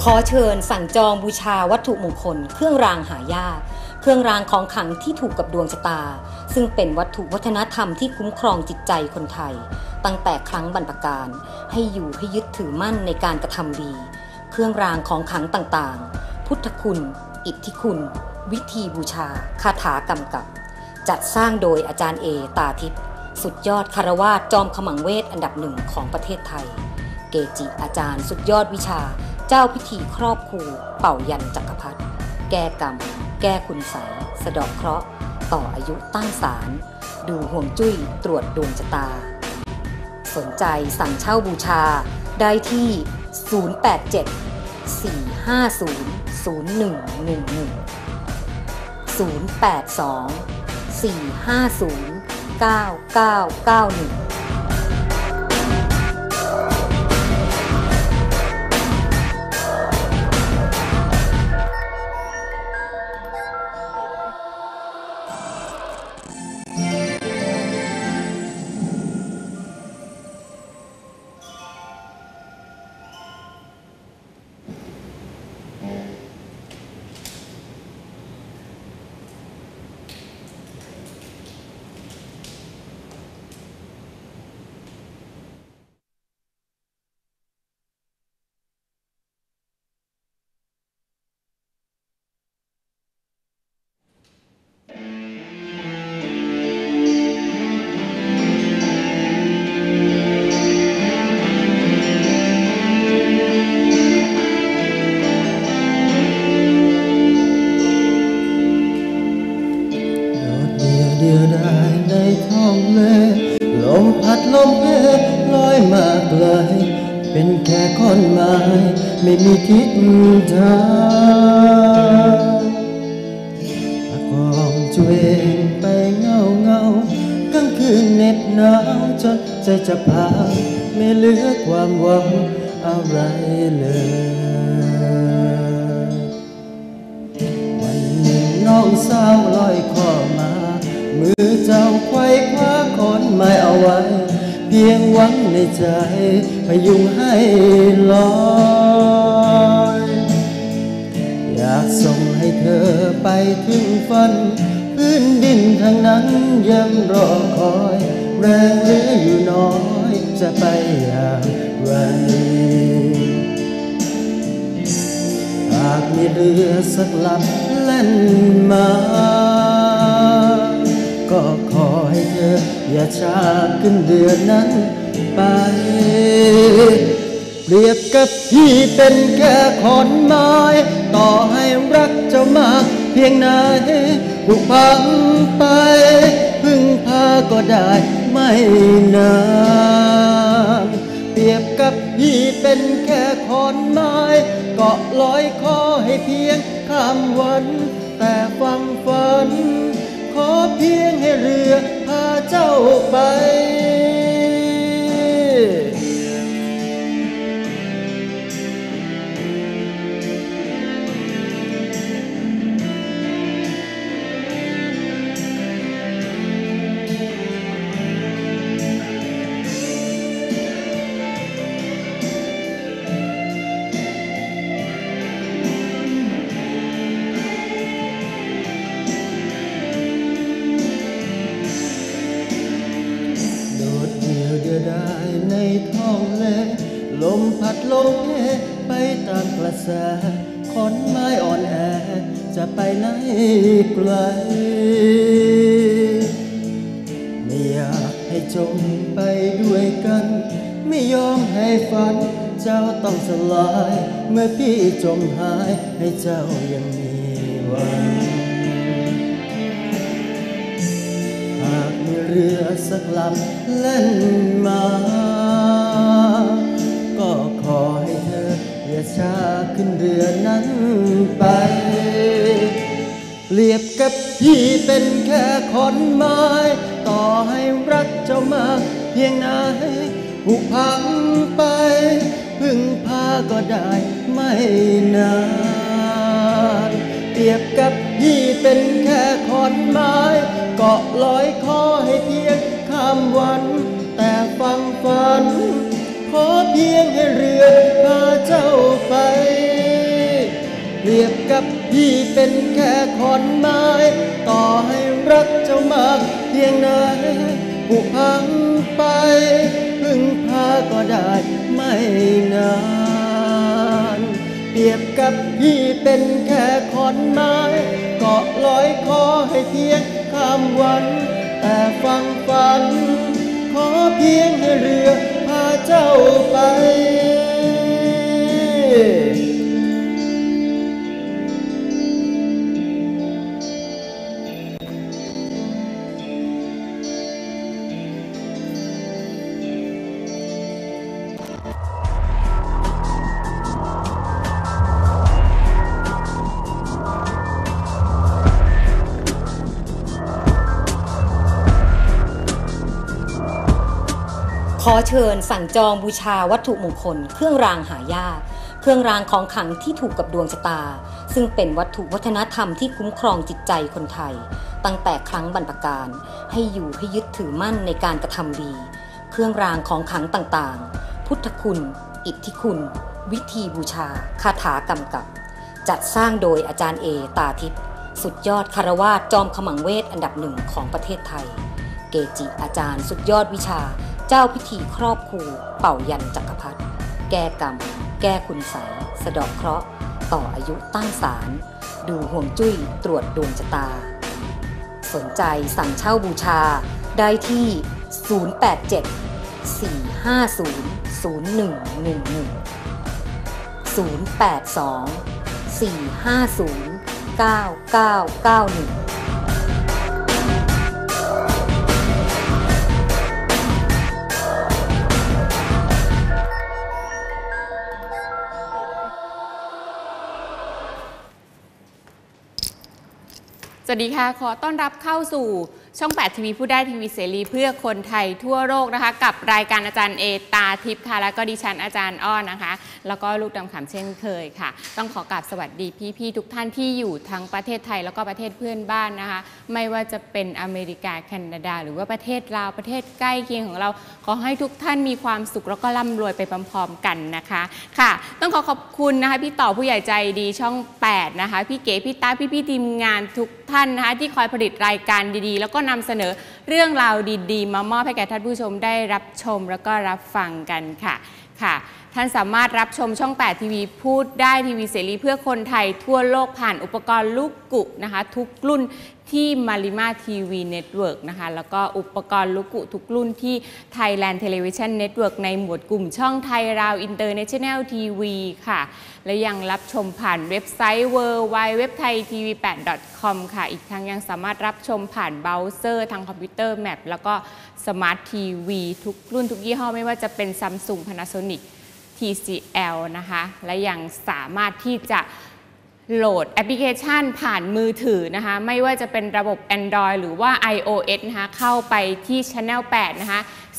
ขอเชิญสั่งจองบูชาวัตถุมงคลเครื่องรางหายากเครื่องรางของขลังที่ถูกกับดวงชะตาซึ่งเป็นวัตถุวัฒนธรรมที่คุ้มครองจิตใจคนไทยตั้งแต่ครั้งบรรพกาลให้อยู่ให้ยึดถือมั่นในการกระทำดีเครื่องรางของขลังต่างๆพุทธคุณอิทธิคุณวิธีบูชาคาถากำกับจัดสร้างโดยอาจารย์เอตาทิพย์สุดยอดคารวาสจอมขมังเวทอันดับหนึ่งของประเทศไทยเกจิอาจารย์สุดยอดวิชาเจ้าพิธีครอบครูเป่ายันจักรพรรดิแก้กรรมแก้คุณไสยสะเดาะเคราะห์ต่ออายุตั้งศาลดูห่วงจุ้ยตรวจดวงชะตาสนใจสั่งเช่าบูชาได้ที่087-450-0110 082-450-9991 ลมพัดลมเพลอยมาไกลเป็นแค่ขอนไม้ไม่มีทิศทางประคองตัวเองไปเงากลางคืนเหน็บหนาวจนใจจะพังไม่เหลือความหวังอะไรเลยวันหนึ่งน้องสาวลอยคอมามือเจ้าไขว้คว้าขอนไม้เอาไว้เพียงหวังในใจพยุงให้ลอยอยากส่งให้เธอไปถึงฝันพื้นดินทางนั้นยังรอคอยแรงเหลืออยู่น้อยจะไปอย่างไรหากมีเรือสักลำแล่นมาก็ขอให้เธออย่าช้าขึ้นเรือนั้นไปเปรียบกับพี่เป็นแค่ขอนไม้ต่อให้รักเจ้ามากเพียงไหนผูกพันไปพึ่งพาก็ได้ไม่นานเปรียบกับพี่เป็นแค่ขอนไม้เกาะลอยคอให้เพียงข้ามวันแต่ฟังฝันขอเพียงให้เรือพาเจ้าไปได้ในท้องเลลมพัดลมเพไปตามกระแสขอนไม้อ่อนแอจะไปไหนไกลไม่อยากให้จมไปด้วยกันไม่ยอมให้ฝันเจ้าต้องสลายเมื่อพี่จมหายให้เจ้ายังมีหวังหากมีเรือสักลำแล่นมาก็ขอให้เธออย่าช้าขึ้นเรือนั้นไปเปรียบกับพี่เป็นแค่ขอนไม้ต่อให้รักเจ้ามากเพียงไหนผูกพังไปพึ่งพาก็ได้ไม่นานเปรียบกับพี่เป็นแค่ขอนไม้เกาะลอยคอให้เพียงข้ามวันแต่ฟังฝันขอเพียงให้เรือพาเจ้าไปเปรียบกับพี่เป็นแค่ขอนไม้ต่อให้รักเจ้ามากเพียงไหนผุพังไปพึ่งพาก็ได้ไม่นานเปรียบกับพี่เป็นแค่ขอนไม้เกาะลอยคอให้เพียงข้ามวันแต่ฟังฝันขอเพียงให้เรือพาเจ้าไปขอเชิญสั่งจองบูชาวัตถุมงคลเครื่องรางหายากเครื่องรางของขลังที่ถูกกับดวงชะตาซึ่งเป็นวัตถุวัฒนธรรมที่คุ้มครองจิตใจคนไทยตั้งแต่ครั้งบรรพกาลให้อยู่ให้ยึดถือมั่นในการกระทำดีเครื่องรางของขลังต่างๆพุทธคุณอิทธิคุณวิธีบูชาคาถากำกับจัดสร้างโดยอาจารย์เอตาทิพย์สุดยอดคารวาสจอมขมังเวทอันดับหนึ่งของประเทศไทยเกจิอาจารย์สุดยอดวิชาเจ้าพิธีครอบครูเป่ายันจักรพรรดิแก้กรรมแก้คุณไสยสะเดาะเคราะห์ต่ออายุตั้งศาลดูห่วงจุ้ยตรวจดวงชะตาสนใจสั่งเช่าบูชาได้ที่087-450-0110 082-450-9991 สวัสดีค่ะขอต้อนรับเข้าสู่ช่อง 8 ทีวีพูดได้ทีวีเสรีเพื่อคนไทยทั่วโลกนะคะกับรายการอาจารย์เอตาทิพย์ค่ะแล้วก็ดิฉันอาจารย์อ้อนนะคะแล้วก็ลูกดำขำเช่นเคยค่ะต้องขอกราบสวัสดีพี่ๆทุกท่านที่อยู่ทั้งประเทศไทยแล้วก็ประเทศเพื่อนบ้านนะคะไม่ว่าจะเป็นอเมริกาแคนาดาหรือว่าประเทศลาวประเทศใกล้เคียงของเราขอให้ทุกท่านมีความสุขแล้วก็ร่ำรวยไปพร้อมๆกันนะคะค่ะต้องขอบคุณนะคะพี่ต่อผู้ใหญ่ใจดีช่อง 8นะคะพี่เก๋พี่ตาพี่ทีมงานทุกท่านนะคะที่คอยผลิตรายการดีๆแล้วก็นำเสนอเรื่องราวดีๆมามอบให้แก่ท่านผู้ชมได้รับชมแล้วก็รับฟังกันค่ะท่านสามารถรับชมช่อง 8 ทีวีพูดได้ทีวีเสรีเพื่อคนไทยทั่วโลกผ่านอุปกรณ์ลูกกุนะคะทุกรุ่นที่มาริมาทีวีเน็ตเวิร์กนะคะแล้วก็อุปกรณ์ลูกกุทุกรุ่นที่ Thailand Television Network ในหมวดกลุ่มช่องไทยราวอินเตอร์เนชั่นแนลทีวีค่ะและยังรับชมผ่านเว็บไซต์ www.thaitv8.com ค่ะอีกทั้งยังสามารถรับชมผ่านเบราว์เซอร์ทางคอมพิวเตอร์แมปแล้วก็สมาร์ททีวีทุกรุ่นทุกยี่ห้อไม่ว่าจะเป็น Samsung Panasonic TCL นะคะและยังสามารถที่จะโหลดแอปพลิเคชันผ่านมือถือนะคะไม่ว่าจะเป็นระบบ Android หรือว่า iOS นะคะเข้าไปที่ Channel 8 นะคะ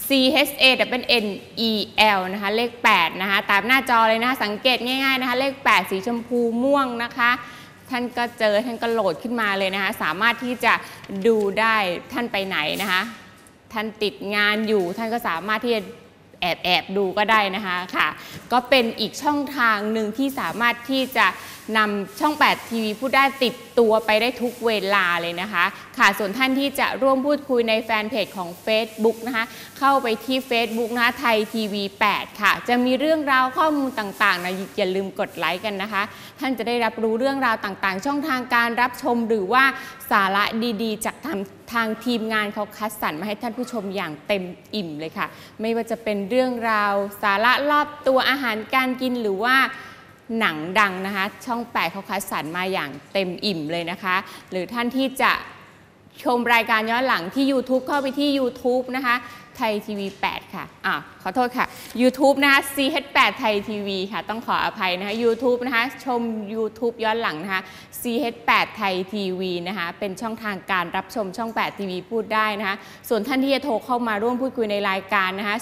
CHANNEL นะคะเลข 8 นะคะตามหน้าจอเลยนะคะสังเกตง่ายๆนะคะเลข 8 สีชมพูม่วงนะคะท่านก็เจอท่านก็โหลดขึ้นมาเลยนะคะสามารถที่จะดูได้ท่านไปไหนนะคะท่านติดงานอยู่ท่านก็สามารถที่จะแอบดูก็ได้นะคะค่ะก็เป็นอีกช่องทางหนึ่งที่สามารถที่จะนำช่อง 8 ทีวีพูดได้ติดตัวไปได้ทุกเวลาเลยนะคะค่ะส่วนท่านที่จะร่วมพูดคุยในแฟนเพจของ Facebook นะคะเข้าไปที่ Facebook นะคะไทยทีวี8ค่ะจะมีเรื่องราวข้อมูลต่างๆนะอย่าลืมกดไลค์กันนะคะท่านจะได้รับรู้เรื่องราวต่างๆช่องทางการรับชมหรือว่าสาระดีๆจากทางทีมงานเขาคัดสรรมาให้ท่านผู้ชมอย่างเต็มอิ่มเลยค่ะไม่ว่าจะเป็นเรื่องราวสาระรอบตัวอาหารการกินหรือว่าหนังดังนะคะช่อง 8เขาคัดสรรมาอย่างเต็มอิ่มเลยนะคะหรือท่านที่จะชมรายการย้อนหลังที่ YouTube เข้าไปที่ YouTube นะคะไทยทีวี8ค่ะขอโทษค่ะ YouTube นะคะ CH8 ไทยทีวีค่ะต้องขออภัยนะคะ YouTube นะคะชม YouTube ย้อนหลังนะคะ CH8 ไทยทีวีนะคะเป็นช่องทางการรับชมช่อง 8 ทีวีพูดได้นะคะส่วนท่านที่จะโทรเข้ามาร่วมพูดคุยในรายการนะคะ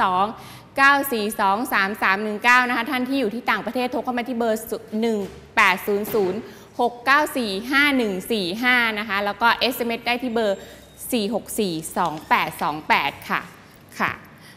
02-942-3319นะคะท่านที่อยู่ที่ต่างประเทศโทรเข้ามาที่เบอร์1800-694-5145นะคะแล้วก็ SMS ได้ที่เบอร์464-2828ค่ะ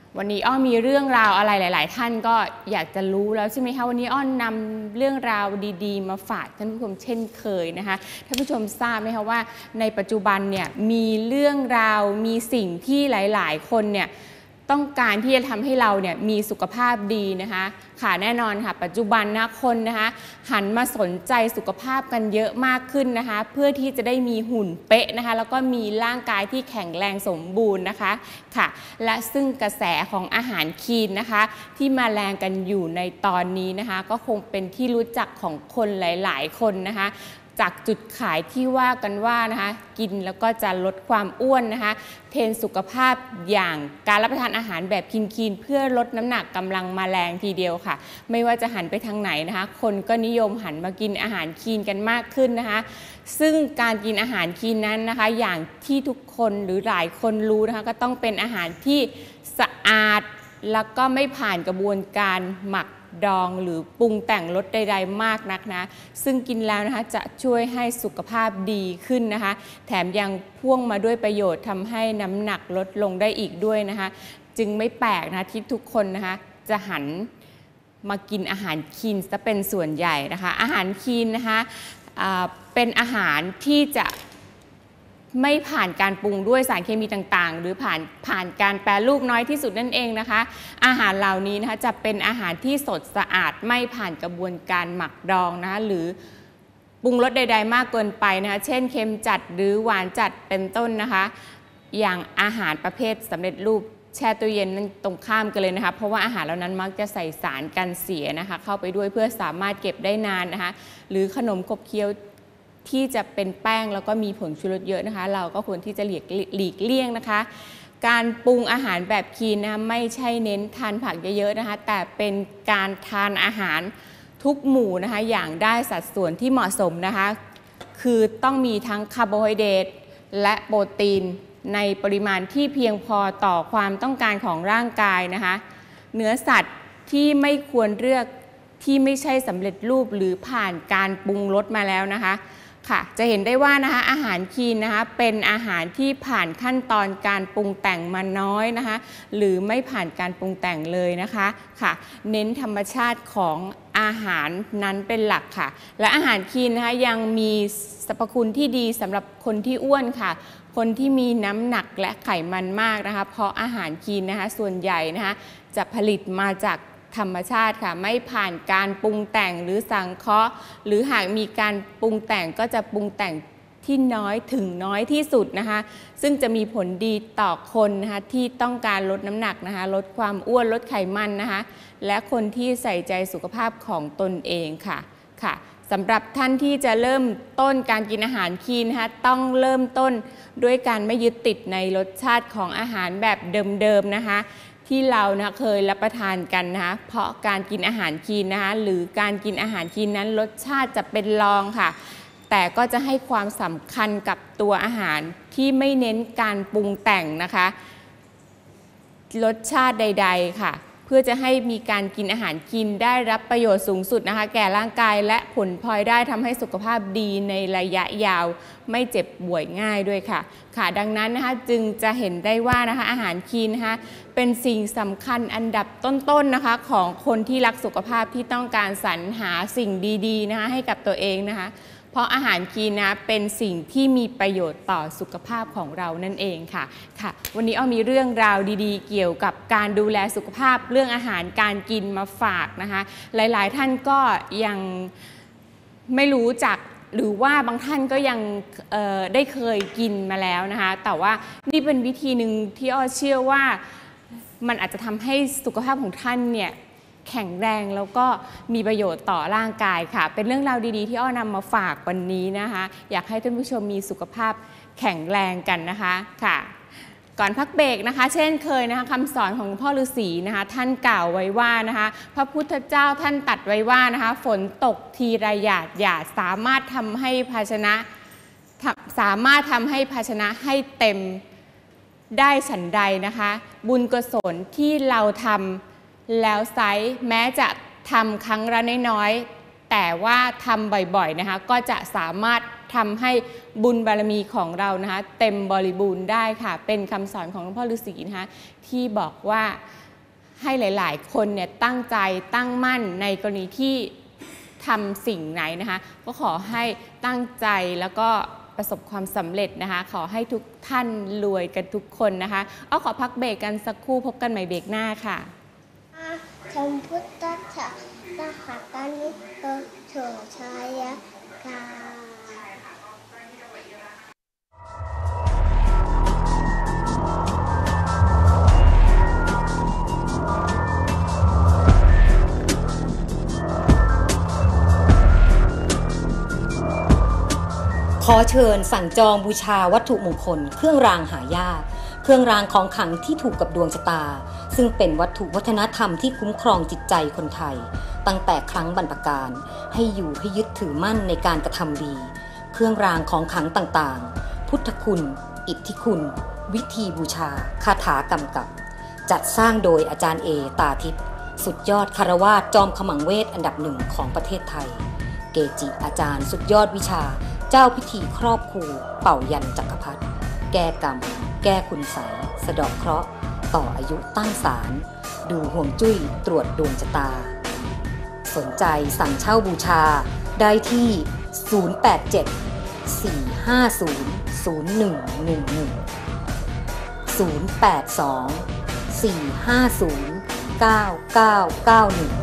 วันนี้อ้อมีเรื่องราวอะไรหลายๆท่านก็อยากจะรู้แล้วใช่ไหมคะวันนี้อ้อนำเรื่องราวดีๆมาฝากท่านผู้ชมเช่นเคยนะคะท่านผู้ชมทราบไหมคะว่าในปัจจุบันเนี่ยมีเรื่องราวมีสิ่งที่หลายๆคนเนี่ยต้องการที่จะทำให้เราเนี่ยมีสุขภาพดีนะคะค่ะแน่นอนค่ะปัจจุบันนะคนนะคะหันมาสนใจสุขภาพกันเยอะมากขึ้นนะคะเพื่อที่จะได้มีหุ่นเป๊ะนะคะแล้วก็มีร่างกายที่แข็งแรงสมบูรณ์นะคะค่ะและซึ่งกระแสของอาหารคีนนะคะที่มาแรงกันอยู่ในตอนนี้นะคะก็คงเป็นที่รู้จักของคนหลายๆคนนะคะจากจุดขายที่ว่ากันว่านะคะกินแล้วก็จะลดความอ้วนนะคะเทรนด์สุขภาพอย่างการรับประทานอาหารแบบคีนๆเพื่อลดน้ำหนักกำลังมาแรงทีเดียวค่ะไม่ว่าจะหันไปทางไหนนะคะคนก็นิยมหันมากินอาหารคีนกันมากขึ้นนะคะซึ่งการกินอาหารคีนนั้นนะคะอย่างที่ทุกคนหรือหลายคนรู้นะคะก็ต้องเป็นอาหารที่สะอาดแล้วก็ไม่ผ่านกระบวนการหมักดองหรือปรุงแต่งรสใดๆมากนักนะซึ่งกินแล้วนะคะจะช่วยให้สุขภาพดีขึ้นนะคะแถมยังพ่วงมาด้วยประโยชน์ทำให้น้ำหนักลดลงได้อีกด้วยนะคะจึงไม่แปลกนะที่ทุกคนนะคะจะหันมากินอาหารคีนซะเป็นส่วนใหญ่นะคะอาหารคีนนะคะเป็นอาหารที่จะไม่ผ่านการปรุงด้วยสารเคมีต่างๆหรือผ่านการแปรรูปน้อยที่สุดนั่นเองนะคะอาหารเหล่านี้นะคะจะเป็นอาหารที่สดสะอาดไม่ผ่านกระบวนการหมักดองนะคะหรือปรุงรสใดๆมากเกินไปนะคะเช่นเค็มจัดหรือหวานจัดเป็นต้นนะคะอย่างอาหารประเภทสำเร็จรูปแช่ตู้เย็นนั้นตรงข้ามกันเลยนะคะเพราะว่าอาหารเหล่านั้นมักจะใส่สารกันเสียนะคะเข้าไปด้วยเพื่อสามารถเก็บได้นานนะคะหรือขนมขบเคี้ยวที่จะเป็นแป้งแล้วก็มีผงชูรสเยอะนะคะเราก็ควรที่จะหลีกเลี่ยงนะคะการปรุงอาหารแบบคีนนะไม่ใช่เน้นทานผักเยอะๆนะคะแต่เป็นการทานอาหารทุกหมู่นะคะอย่างได้สัดส่วนที่เหมาะสมนะคะคือต้องมีทั้งคาร์โบไฮเดรตและโปรตีนในปริมาณที่เพียงพอต่อความต้องการของร่างกายนะคะเนื้อสัตว์ที่ไม่ควรเลือกที่ไม่ใช่สำเร็จรูปหรือผ่านการปรุงรสมาแล้วนะคะค่ะจะเห็นได้ว่านะคะอาหารคีนนะคะเป็นอาหารที่ผ่านขั้นตอนการปรุงแต่งมาน้อยนะคะหรือไม่ผ่านการปรุงแต่งเลยนะคะค่ะเน้นธรรมชาติของอาหารนั้นเป็นหลักค่ะและอาหารคีนนะคะยังมีสรรพคุณที่ดีสำหรับคนที่อ้วนค่ะคนที่มีน้ำหนักและไขมันมากนะคะเพราะอาหารคีนนะคะส่วนใหญ่นะคะจะผลิตมาจากธรรมชาติค่ะไม่ผ่านการปรุงแต่งหรือสังเคราะห์หรือหากมีการปรุงแต่งก็จะปรุงแต่งที่น้อยถึงน้อยที่สุดนะคะซึ่งจะมีผลดีต่อคนนะคะที่ต้องการลดน้ำหนักนะคะลดความอ้วนลดไขมันนะคะและคนที่ใส่ใจสุขภาพของตนเองค่ะสำหรับท่านที่จะเริ่มต้นการกินอาหารคีนนะคะต้องเริ่มต้นด้วยการไม่ยึดติดในรสชาติของอาหารแบบเดิมๆนะคะที่เรานะเคยรับประทานกันนะคะเพราะการกินอาหารคีนนะคะหรือการกินอาหารคีนนั้นรสชาติจะเป็นรองค่ะแต่ก็จะให้ความสำคัญกับตัวอาหารที่ไม่เน้นการปรุงแต่งนะคะรสชาติใดๆค่ะเพื่อจะให้มีการกินอาหารคีนได้รับประโยชน์สูงสุดนะคะแก่ร่างกายและผลพลอยได้ทำให้สุขภาพดีในระยะยาวไม่เจ็บป่วยง่ายด้วยค่ะดังนั้นนะคะจึงจะเห็นได้ว่านะคะอาหารคีนนะคะเป็นสิ่งสำคัญอันดับต้นๆนะคะของคนที่รักสุขภาพที่ต้องการสรรหาสิ่งดีๆนะคะให้กับตัวเองนะคะเพราะอาหารคีนนะเป็นสิ่งที่มีประโยชน์ต่อสุขภาพของเรานั่นเองค่ะวันนี้อ้อมีเรื่องราวดีๆเกี่ยวกับการดูแลสุขภาพเรื่องอาหารการกินมาฝากนะคะหลายๆท่านก็ยังไม่รู้จักหรือว่าบางท่านก็ยังได้เคยกินมาแล้วนะคะแต่ว่านี่เป็นวิธีหนึ่งที่อ้อเชื่อว่ามันอาจจะทำให้สุขภาพของท่านเนี่ยแข็งแรงแล้วก็มีประโยชน์ต่อร่างกายค่ะเป็นเรื่องราวดีๆที่อ้อนำมาฝากวันนี้นะคะอยากให้ท่านผู้ชมมีสุขภาพแข็งแรงกันนะคะค่ะก่อนพักเบรกนะคะเช่นเคยนะคะคำสอนของพ่อฤาษีนะคะท่านกล่าวไว้ว่านะคะพระพุทธเจ้าท่านตรัสไว้ว่านะคะฝนตกทีละหยาดสามารถทำให้ภาชนะให้เต็มได้ฉันใดนะคะบุญกุศลที่เราทำแล้วไซส์แม้จะทำครั้งละน้อยๆแต่ว่าทำบ่อยๆนะคะก็จะสามารถทำให้บุญบารมีของเรานะคะเต็มบริบูรณ์ได้ค่ะเป็นคำสอนของหลวงพ่อฤาษีนะคะที่บอกว่าให้หลายๆคนเนี่ยตั้งใจตั้งมั่นในกรณีที่ทำสิ่งไหนนะคะก็ขอให้ตั้งใจแล้วก็ประสบความสำเร็จนะคะขอให้ทุกท่านรวยกันทุกคนนะคะเอาขอพักเบรกกันสักครู่พบกันใหม่เบรกหน้าค่ะชมพุทธะสหัตานิโตโฉชายกาขอเชิญสั่งจองบูชาวัตถุมงคลเครื่องรางหายากเครื่องรางของขลังที่ถูกกับดวงชะตาซึ่งเป็นวัตถุวัฒนธรรมที่คุ้มครองจิตใจคนไทยตั้งแต่ครั้งบรรพกาลให้อยู่ให้ยึดถือมั่นในการกระทำดีเครื่องรางของขลังต่างๆพุทธคุณอิทธิคุณวิธีบูชาคาถากำกับจัดสร้างโดยอาจารย์เอตาทิพย์สุดยอดคารวาสจอมขมังเวทอันดับหนึ่งของประเทศไทยเกจิอาจารย์สุดยอดวิชาเจ้าพิธีครอบครูเป่ายันจักรพรรดิแก้กรรมแก้คุณไสยสะเดาะเคราะห์ต่ออายุตั้งศาลดูห่วงจุ้ยตรวจดวงชะตาสนใจสั่งเช่าบูชาได้ที่ 082 450 0111 082 450 9991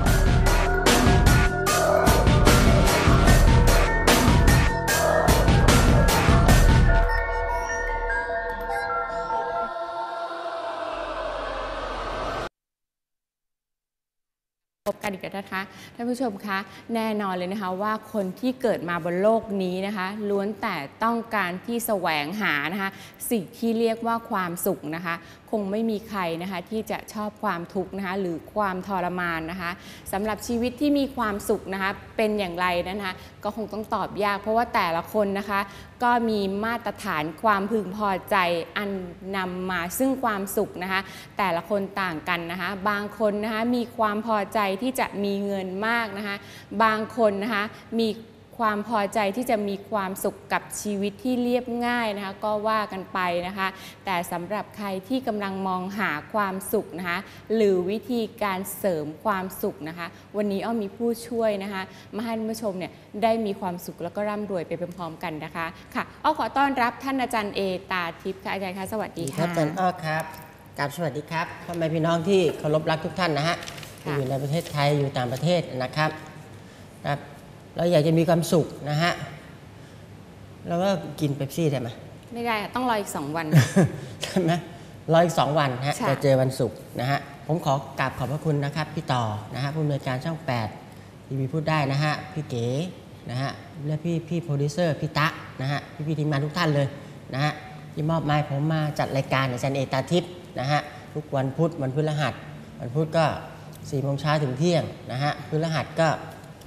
พบกันอีกแล้วนะคะท่านผู้ชมคะแน่นอนเลยนะคะว่าคนที่เกิดมาบนโลกนี้นะคะล้วนแต่ต้องการที่แสวงหานะคะสิ่งที่เรียกว่าความสุขนะคะคงไม่มีใครนะคะที่จะชอบความทุกข์นะคะหรือความทรมานนะคะสำหรับชีวิตที่มีความสุขนะคะเป็นอย่างไรนะคะก็คงต้องตอบยากเพราะว่าแต่ละคนนะคะก็มีมาตรฐานความพึงพอใจอันนำมาซึ่งความสุขนะคะแต่ละคนต่างกันนะคะบางคนนะคะมีความพอใจที่จะมีเงินมากนะคะบางคนนะคะมีความพอใจที่จะมีความสุขกับชีวิตที่เรียบง่ายนะคะก็ว่ากันไปนะคะแต่สำหรับใครที่กำลังมองหาความสุขนะคะหรือวิธีการเสริมความสุขนะคะวันนี้อ้อมีผู้ช่วยนะคะมาให้ท่านผู้ชมเนี่ยได้มีความสุขแล้วก็ร่ำรวยไปพร้อมๆกันนะคะค่ะอ้อขอต้อนรับท่านอาจารย์เอตาทิพย์ค่ะอาจารย์คะสวัสดีค่ะครับอาจารย์อ้อครับกราบสวัสดีครับพ่อแม่พี่น้องที่เคารพรักทุกท่านนะฮะอยู่ในประเทศไทยอยู่ต่างประเทศนะครับเราอยากจะมีความสุขนะฮะเราก็กินเป๊ปซี่ได้ไหมไม่ได้ต้องรออีก2 วันใช่ไหมรออีก2 วันฮะจะเจอวันศุกร์นะฮะผมขอกราบขอบพระคุณนะครับพี่ต่อนะฮะผู้อำนวยการช่อง8ทีวีพูดได้นะฮะพี่เก๋นะฮะและพี่โปรดิวเซอร์พี่ตะนะฮะพี่ทีมงานทุกท่านเลยนะฮะที่มอบหมายผมมาจัดรายการอาจารย์เอตาทิพย์นะฮะทุกวันพุธวันพฤหัสวันพุธก็4 โมงเช้าถึงเที่ยงนะฮะพฤหัสก็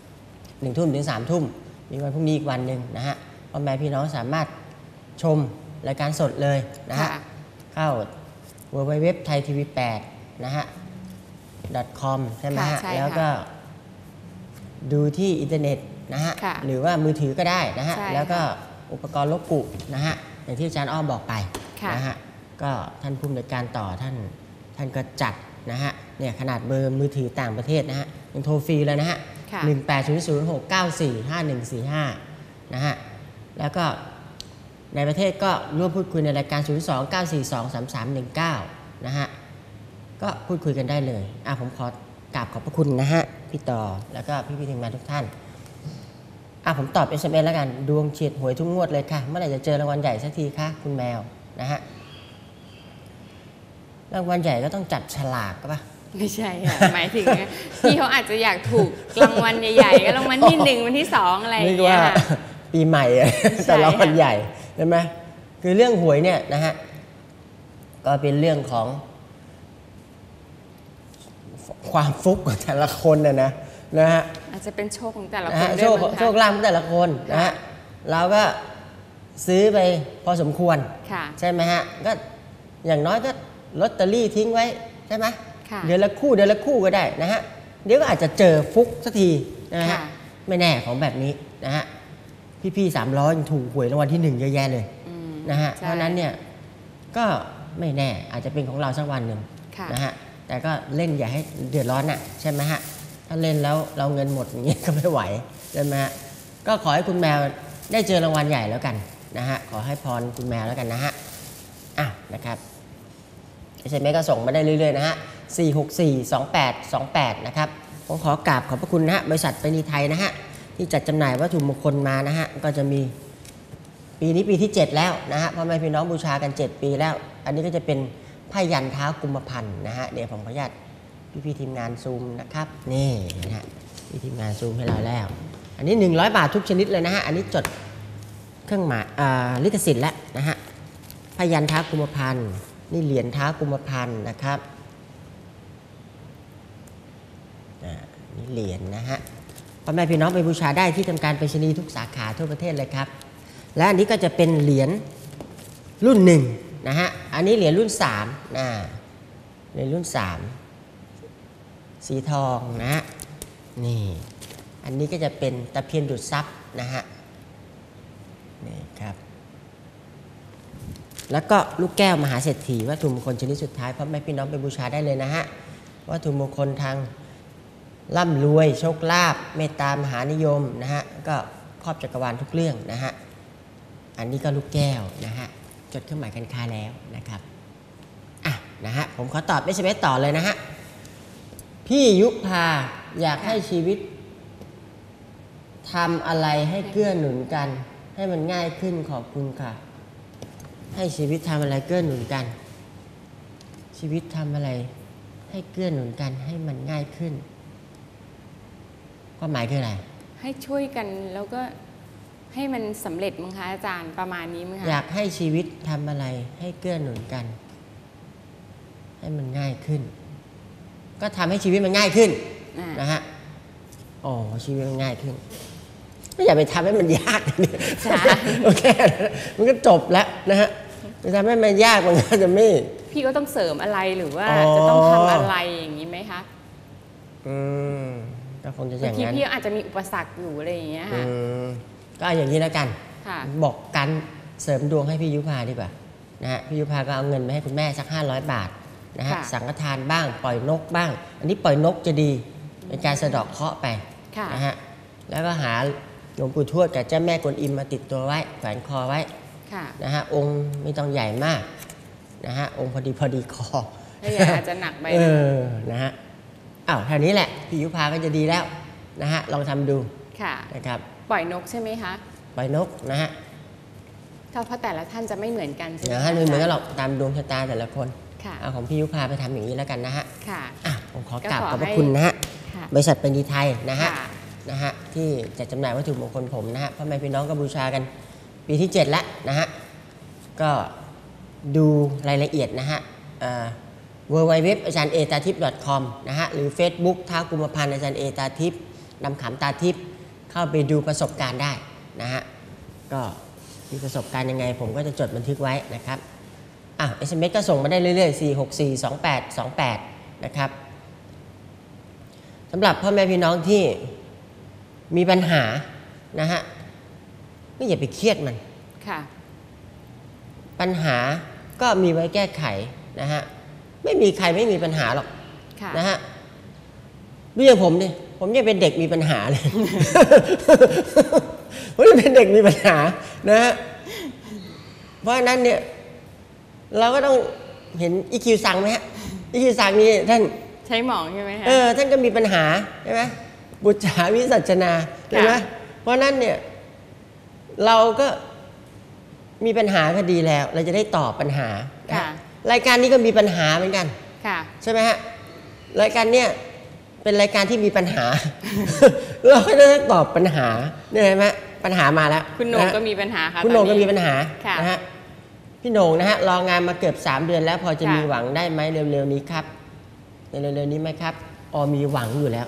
1 ทุ่มถึง3 ทุ่มมีวันพรุ่งนี้อีกวันหนึ่งนะฮะพ่อแม่พี่น้องสามารถชมรายการสดเลยนะฮะเข้า www.thaitv8 นะฮะ .com ใช่ไหมฮะแล้วก็ดูที่อินเทอร์เน็ตนะฮะหรือว่ามือถือก็ได้นะฮะแล้วก็อุปกรณ์ลบกุนะฮะอย่างที่อาจารย์อ้อมบอกไปนะฮะก็ท่านผู้อำนวยการต่อท่านก็จัดนะฮะเนี่ยขนาดเบอร์มือถือต่างประเทศนะฮะยังโทรฟรีเลยนะฮะ1800694545นะฮะแล้วก็ในประเทศก็ร่วมพูดคุยในรายการ029423319นะฮะก็พูดคุยกันได้เลยผมขอกราบขอบพระคุณนะฮะพี่ต่อแล้วก็พี่ทีมงานทุกท่านผมตอบ SMS แล้วกันดวงเฉียดหวยทุกงวดเลยค่ะเมื่อไหร่จะเจอรางวัลใหญ่สักทีคะคุณแมวนะฮะรางวัลใหญ่ก็ต้องจัดฉลากป่ะไม่ใช่ค่ะหมายถึงพี่เขาอาจจะอยากถูกรางวัลใหญ่ๆก็รางวัลที่1วันที่2อะไรอย่างเงี้ยปีใหม่แต่รางวัลใหญ่ใช่ไหมคือเรื่องหวยเนี่ยนะฮะก็เป็นเรื่องของความฟุกของแต่ละคนนะฮะอาจจะเป็นโชคของแต่ละคนโชคลาภของแต่ละคนนะฮะเราก็ซื้อไปพอสมควรใช่ไหมฮะก็อย่างน้อยก็ลอตเตอรี่ทิ้งไว้ใช่ไหมเดือนละคู่ก็ได้นะฮะเดี๋ยวก็อาจจะเจอฟุกสักทีนะฮะไม่แน่ของแบบนี้นะฮะพี่ๆ300ยังถูกหวยรางวัลที่1เยอะแยะเลยนะฮะใช่เพราะนั้นเนี่ยก็ไม่แน่อาจจะเป็นของเราสักวันหนึ่งค่ะนะฮะแต่ก็เล่นอย่าให้เดือดร้อนน่ะใช่ไหมฮะถ้าเล่นแล้วเราเงินหมดอย่างเงี้ยก็ไม่ไหวใช่ไหมฮะก็ขอให้คุณแมวได้เจอรางวัลใหญ่แล้วกันนะฮะขอให้พรคุณแมวแล้วกันนะฮะนะครับSMS ก็ส่งมาได้เรื่อยๆนะฮะ4642828นะครับผมขอกราบขอบพระคุณนะฮะบริษัทไปรษณีย์ไทยนะฮะที่จัดจำหน่ายวัตถุมงคลมานะฮะก็จะมีปีนี้ปีที่7แล้วนะฮะพ่อแม่พี่น้องบูชากัน7ปีแล้วอันนี้ก็จะเป็นผ้ายันเท้ากุมพันธ์นะฮะเดี๋ยวผมขออนุญาตพี่ทีมงานซูมนะครับนี่นะฮะพี่ทีมงานซูมให้เราแล้วอันนี้100 บาททุกชนิดเลยนะฮะอันนี้จดเครื่องหมายลิขสิทธิ์แล้วนะฮะผ้ายันเท้ากุมพันธ์นี่เหรียญเท้ากุมพันธ์นะครับนี่เหรียญนะฮะพ่อแม่พี่น้องไปบูชาได้ที่ทำการไปรษณีย์ทุกสาขาทั่วประเทศเลยครับและอันนี้ก็จะเป็นเหรียญรุ่น1นะฮะอันนี้เหรียญรุ่น3เหรียญรุ่น3สีทองนะฮะนี่อันนี้ก็จะเป็นตะเพียนดูดซับนะฮะนี่ครับแล้วก็ลูกแก้วมหาเศรษฐีวัตถุมงคลชนิดสุดท้ายพ่อแม่พี่น้องไปบูชาได้เลยนะฮะวัตถุมงคลทางร่ำรวยโชคลาภเมตตามหานิยมนะฮะก็ครอบจักรวาลทุกเรื่องนะฮะอันนี้ก็ลูกแก้วนะฮะจดเครื่องหมายการค้าแล้วนะครับนะฮะผมขอตอบSMSต่อเลยนะฮะพี่ยุพาอยากให้ชีวิตทำอะไรให้เกื้อหนุนกันให้มันง่ายขึ้นขอบคุณค่ะให้ชีวิตทำอะไรเกื้อหนุนกันชีวิตทำอะไรให้เกื้อหนุนกันให้มันง่ายขึ้นความหมายคืออะไรให้ช่วยกันแล้วก็ให้มันสำเร็จมั้งคะอาจารย์ประมาณนี้มั้งคะอยากให้ชีวิตทำอะไรให้เกื้อหนุนกันให้มันง่ายขึ้นก็ทำให้ชีวิตมันง่ายขึ้นนะฮะอ๋อชีวิตมันง่ายขึ้นไม่อยากไปทำให้มันยากใช่โอเคมันก็จบแล้วนะฮะไปทำให้มันยากมันก็จะไม่พี่ก็ต้องเสริมอะไรหรือว่าจะต้องทำอะไรอย่างนี้ไหมคะก็คงจะอย่างนั้นพี่อาจจะมีอุปสรรคอยู่อะไรอย่างเงี้ยค่ะก็อย่างนี้แล้วกันบอกกันเสริมดวงให้พี่ยุพาดีกว่านะฮะพี่ยุพาก็เอาเงินมาให้คุณแม่สัก500 บาทนะฮะสังฆทานบ้างปล่อยนกบ้างอันนี้ปล่อยนกจะดีเป็นการสะเดาะเคราะห์ไปนะฮะแล้วก็หาหลวงปู่ทวดกับเจ้าแม่กวนอิมมาติดตัวไว้แขวนคอไว้นะฮะองค์ไม่ต้องใหญ่มากนะฮะองค์พอดีคอถ้าใหญ่อาจจะหนักไปนะฮะท่านี้แหละพี่ยุพาก็จะดีแล้วนะฮะลองทำดูนะครับปล่อยนกใช่ไหมคะปล่อยนกนะฮะเพราะแต่ละท่านจะไม่เหมือนกันใช่ไหมท่านไม่เหมือนกันหรอกตามดวงชะตาแต่ละคนเอาของพี่ยุพาไปทำอย่างนี้แล้วกันนะฮะผมขอกราบขอบพระคุณนะฮะบริษัทเป็นดีไทยนะฮะที่จัดจำหน่ายวัตถุมงคลผมนะฮะพ่อแม่พี่น้องก็บูชากันปีที่7แล้วนะฮะก็ดูรายละเอียดนะฮะwww อาจารย์เอตาทิพย์ .com นะฮะหรือ Facebook ท้าวกุมพันธ์อาจารย์เอตาทิพย์นำขำตาทิพย์เข้าไปดูประสบการณ์ได้นะฮะก็มีประสบการณ์ยังไงผมก็จะจดบันทึกไว้นะครับSMS ก็ส่งมาได้เรื่อยๆ4642828นะครับสำหรับพ่อแม่พี่น้องที่มีปัญหานะฮะก็อย่าไปเครียดมันปัญหาก็มีไว้แก้ไขนะฮะไม่มีใครไม่มีปัญหาหรอกนะฮะดูอย่างผมดิผมยังเป็นเด็กมีปัญหาเลยผมยังเป็นเด็กมีปัญหานะฮะเพราะฉะนั้นเนี่ยเราก็ต้องเห็นอีคิวซังไหมฮะอีคิวซังนี่ท่านใช้หมองใช่ไหมฮะท่านก็มีปัญหาใช่ไหมบุจฉาวิสัชนาใช่ไหมเพราะนั้นเนี่ยเราก็มีปัญหาก็ดีแล้วเราจะได้ตอบปัญหารายการนี้ก็มีปัญหาเหมือนกันใช่ไหมฮะรายการเนี่ยเป็นรายการที่มีปัญหา เราก็จะตอบปัญหาเนี่ยเห็นไหมปัญหามาแล้วคุณโหน่งก็มีปัญหาค่ะคุณโหน่งก็มีปัญหานะฮะพี่โหน่งนะฮะรองานมาเกือบ3 เดือนแล้วพอจะมีหวังได้ไหมเร็วๆนี้ครับเร็วๆนี้ไหมครับมีหวังอยู่แล้ว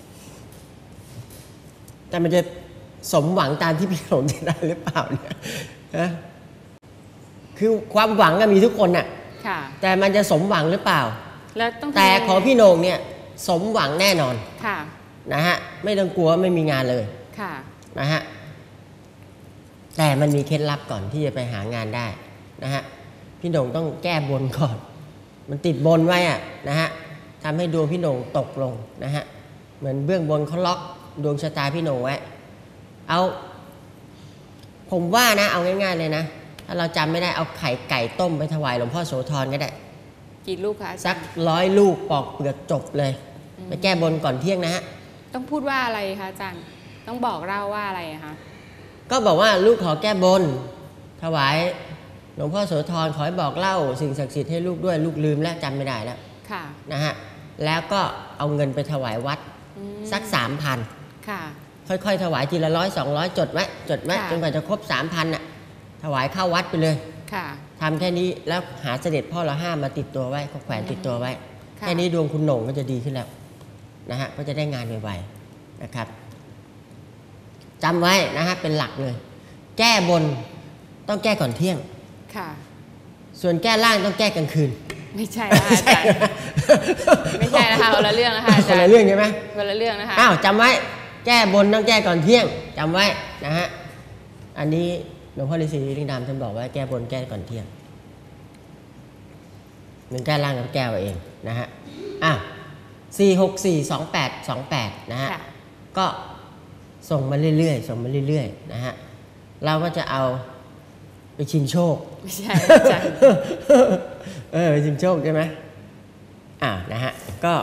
แต่มันจะสมหวังตามที่พี่โหน่งจะได้หรือเปล่าเนี่ยนะคือความหวังก็มีทุกคนน่ะแต่มันจะสมหวังหรือเปล่าแต่ของพี่โหน่งเนี่ยสมหวังแน่นอนนะฮะไม่ต้องกลัวไม่มีงานเลยนะฮะแต่มันมีเคล็ดลับก่อนที่จะไปหางานได้นะฮะพี่โหน่งต้องแก้บนก่อนมันติดบนไว้อะนะฮะทำให้ดวงพี่โหน่งตกลงนะฮะเหมือนเบื้องบนเขาล็อกดวงชะตาพี่โหน่งไว้เอาผมว่านะเอาง่ายๆเลยนะถ้าเราจำไม่ได้เอาไข่ไก่ต้มไปถวายหลวงพ่อโสธรก็ได้กี่ลูกคะสัก100 ลูกปอกเปลือกจบเลยไปแก้บนก่อนเที่ยงนะฮะต้องพูดว่าอะไรคะอาจารย์ต้องบอกเราว่าอะไรคะก็บอกว่าลูกขอแก้บนถวายหลวงพ่อโสธรขอให้บอกเล่าสิ่งศักดิ์สิทธิ์ให้ลูกด้วยลูกลืมแล้วจำไม่ได้แล้วนะฮะแล้วก็เอาเงินไปถวายวัดสัก 3,000 ค่ะค่อยๆถวายทีละ100 200จดไว้จนกว่าจะครบ 3,000 น่ะถวายเข้าวัดไปเลยทำแค่นี้แล้วหาเสด็จพ่อละ5มาติดตัวไว้ก็แขวนติดตัวไว้แค่นี้ดวงคุณโหน่งก็จะดีขึ้นแล้วนะฮะก็จะได้งานไวๆนะครับจำไว้นะฮะเป็นหลักเลยแก้บนต้องแก้ก่อนเที่ยงส่วนแก้ล่างต้องแก้กลางคืนไม่ใช่นะอาจารย์ไม่ใช่นะคะคนละเรื่องนะคะอาจารย์คนละเรื่องใช่ไหมคนละเรื่องนะคะอ้าวจำไว้แก้บนต้องแก้ก่อนเที่ยงจำไว้นะฮะอันนี้หลวงพ่อฤาษีลิงดำท่านบอกว่าแก้บนแก้ก่อนเที่ยงมันแก้ล่างกับแก้เอาเองนะฮะ4642828นะฮะก็ส่งมาเรื่อยๆนะฮะเราก็จะเอาไปชิงโชคไม่ใช่อาจารย์ไปชิงโชคใช่ไหมนะฮะก็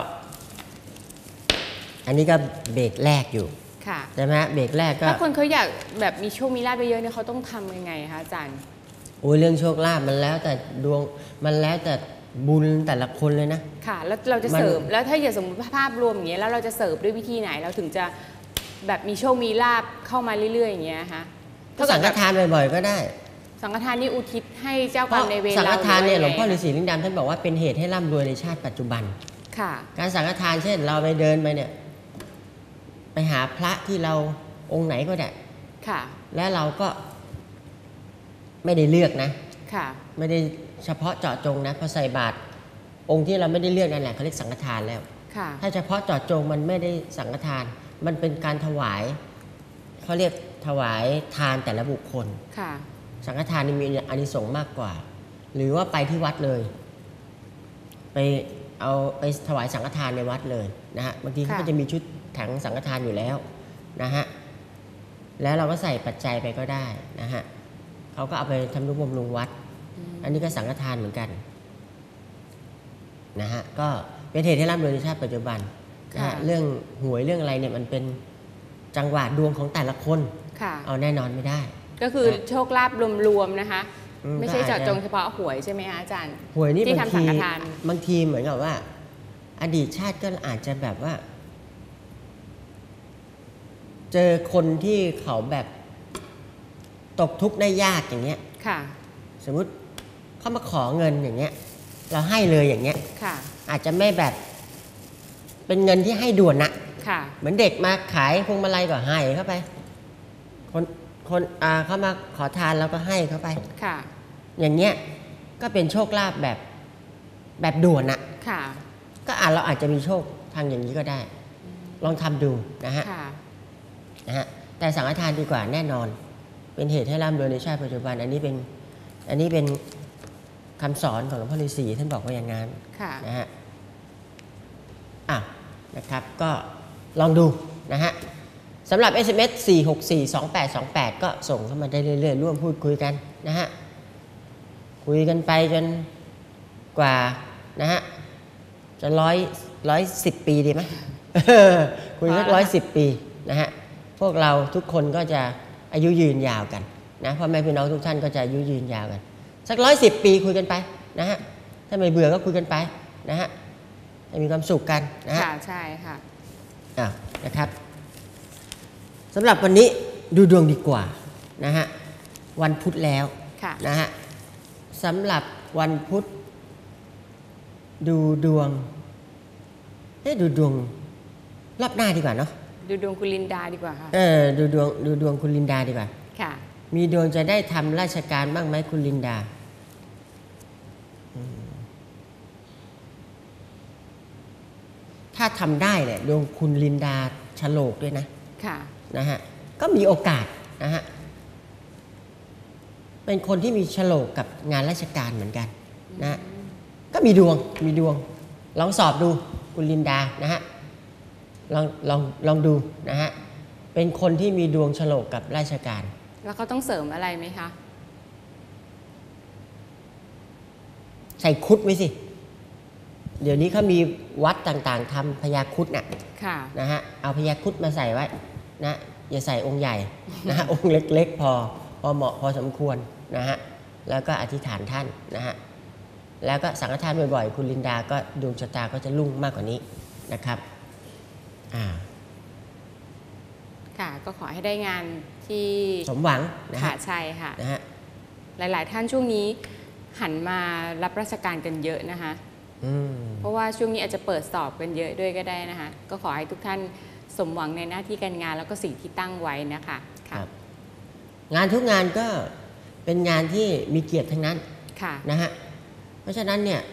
อันนี้ก็เบรกแรกอยู่ใช่ไหมเบรกแรกก็ถ้าคนเขาอยากแบบมีโชคมีลาภไปเยอะเนี่ยเขาต้องทำยังไงคะอาจารย์โอ้ยเรื่องโชคลาภมันแล้วแต่ดวงมันแล้วแต่บุญแต่ละคนเลยนะค่ะแล้วเราจะเสริมแล้วถ้าอย่างสมมติภาพรวมอย่างเงี้ยแล้วเราจะเสริมด้วยวิธีไหนเราถึงจะแบบมีโชคมีลาภเข้ามาเรื่อยๆอย่างเงี้ยคะก็สังฆทานบ่อยๆก็ได้สังฆทานนี่อุทิศให้เจ้ากรรมนายเวรเราสังฆทานเนี่ยหลวงพ่อฤาษีลิงดำท่านบอกว่าเป็นเหตุให้ร่ำรวยในชาติปัจจุบันการสังฆทานเช่นเราไปเดินไปเนี่ยไปหาพระที่เราองค์ไหนก็ได้และเราก็ไม่ได้เลือกนะไม่ได้เฉพาะเจาะจงนะพอใส่บาตรองค์ที่เราไม่ได้เลือกนั่นแหละเขาเรียกสังฆทานแล้วถ้าเฉพาะเจาะจงมันไม่ได้สังฆทานมันเป็นการถวายเขาเรียกถวายทานแต่ละบุคคลสังฆทานนี่มีอานิสงส์มากกว่าหรือว่าไปที่วัดเลยไปถวายสังฆทานในวัดเลยนะฮะบางทีเขาก็จะมีชุดถังสังฆทานอยู่แล้วนะฮะแล้วเราก็ใส่ปัจจัยไปก็ได้นะฮะเขาก็เอาไปทำนุบำรุงวัดอันนี้ก็สังฆทานเหมือนกันนะฮะก็เป็นเหตุให้ร่ำรวยในชาติปัจจุบันนะฮะเรื่องหวยเรื่องอะไรเนี่ยมันเป็นจังหวะดวงของแต่ละคนเอาแน่นอนไม่ได้ก็คือโชคลาภรวมๆนะคะไม่ใช่เจาะจงเฉพาะหวยใช่ไหมคะอาจารย์หวยนี่ที่ทำสังฆทานบางทีเหมือนกับว่าอดีตชาติก็อาจจะแบบว่าเจอคนที่เขาแบบตกทุกข์ได้ยากอย่างเงี้ยสมมุติเขามาขอเงินอย่างเงี้ยเราให้เลยอย่างเงี้ยอาจจะไม่แบบเป็นเงินที่ให้ด่วนนะเหมือนเด็กมาขายพวงมาลัยก็ให้เข้าไปคนเขามาขอทานเราก็ให้เข้าไปอย่างเงี้ยก็เป็นโชคลาภแบบด่วนนะก็เราอาจจะมีโชคทางอย่างนี้ก็ได้ลองทำดูนะฮะแต่สังฆทานดีกว่าแน่นอนเป็นเหตุให้ร่ำรวยในชาติปัจจุบันอันนี้เป็นคำสอนของหลวงพ่อฤาษีท่านบอกว่าอย่างนั้นนะฮะนะครับก็ลองดูนะฮะสำหรับ SMS 4642828 ก็ส่งเข้ามาได้เรื่อยๆร่วมพูดคุยกันนะฮะคุยกันไปจนกว่านะฮะจะ110 ปีดีไหม คุยสัก110 ปีนะฮะพวกเราทุกคนก็จะอายุยืนยาวกันนะพ่อแม่พี่น้องทุกท่านก็จะอายุยืนยาวกันสัก110 ปีคุยกันไปนะฮะถ้าไม่เบื่อก็คุยกันไปนะฮะให้มีความสุขกันนะฮะใช่ค่ะนะครับสำหรับวันนี้ดูดวงดีกว่านะฮะวันพุธแล้วนะฮะสำหรับวันพุธดูดวงรอบหน้าดีกว่าเนาะดูดวงคุณลินดาดีกว่าค่ะดูดวงคุณลินดาดีกว่าค่ะมีดวงจะได้ทำราชการบ้างไหมคุณลินดาถ้าทำได้เนี่ยดวงคุณลินดาฉลกด้วยนะนะฮะก็มีโอกาสนะฮะเป็นคนที่มีโฉลกกับงานราชการเหมือนกันนะก็มีดวงลองสอบดูคุณลินดานะฮะลองดูนะฮะเป็นคนที่มีดวงโฉลกกับราชการแล้วเขาต้องเสริมอะไรไหมคะใส่คุดไว้สิเดี๋ยวนี้เขามีวัดต่างๆทำพญาครุฑน่ะนะฮะเอาพญาครุฑมาใส่ไว้นะอย่าใส่องค์ใหญ่นะฮะองค์เล็กๆพอเหมาะพอสมควรนะฮะแล้วก็อธิษฐานท่านนะฮะแล้วก็สังฆทานบ่อยๆคุณลินดาก็ดวงชะตาก็จะรุ่งมากกว่านี้นะครับค่ะก็ขอให้ได้งานที่สมหวังนะค่ะใช่ค่ะนะฮะหลายๆท่านช่วงนี้หันมารับราชการกันเยอะนะคะเพราะว่าช่วงนี้อาจจะเปิดสอบกันเยอะด้วยก็ได้นะคะก็ขอให้ทุกท่านสมหวังในหน้าที่การงานแล้วก็สิ่งที่ตั้งไว้นะคะครับงานทุกงานก็เป็นงานที่มีเกียรติทั้งนั้นนะฮะเพราะฉะนั้นเนี่ย